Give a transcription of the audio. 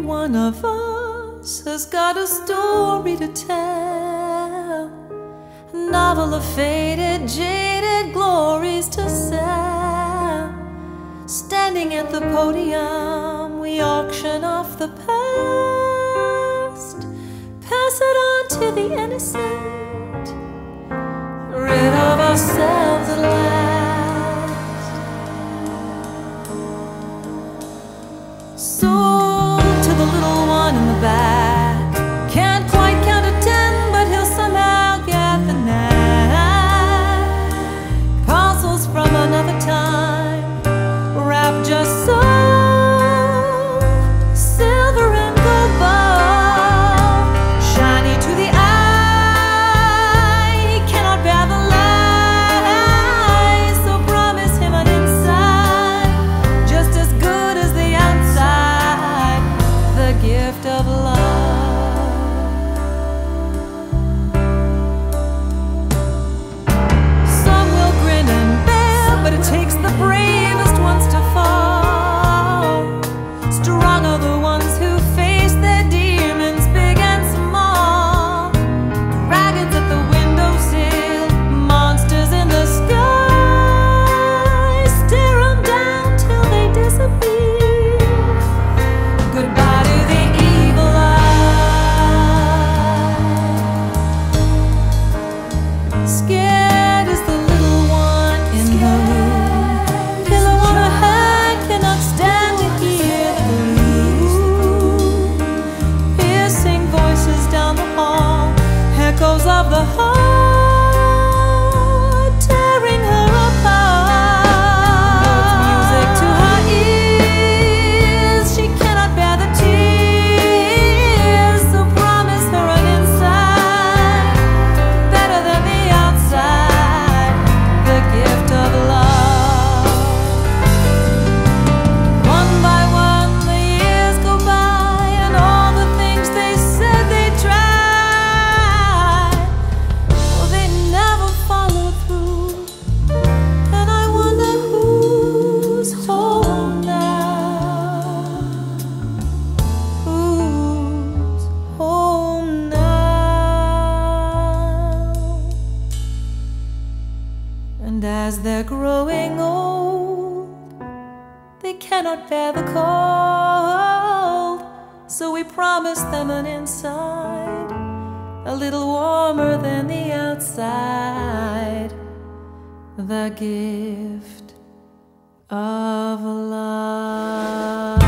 one of us has got a story to tell, a novel of faded, jaded glories to sell. Standing at the podium, we auction off the past, pass it on to the innocent, rid of ourselves at last. Sold to the little one in the back, can't quite count to 10, but he'll somehow get the knack. Parcels from another time, wrapped just so, silver and gold bow, shiny to the eye. He cannot bear the light, so promise him an inside just as good as the outside, the gift of love. Some will grin and bear, but it takes the bravest ones to fall. Strong are the ones who face their demons, big and small. Dragons at the windowsill, monsters in the sky. Stare 'em down till they disappear. Goodbye to the evil eye. Scared is the little one in the room. Pillow on her head, cannot stand to hear the gloom. Piercing voices down the hall, echoes of the heart, tearing her apart. Music to her ears, she cannot bear the tears, so promise her an inside better than the outside, the gift of love. One by one the years go by, and all the things they said they tried, well, they never followed through. And I wonder who's home now, who's home now. And as they're growing old, they cannot bear the cold, so we promise them an inside a little warmer than the outside, the gift of love.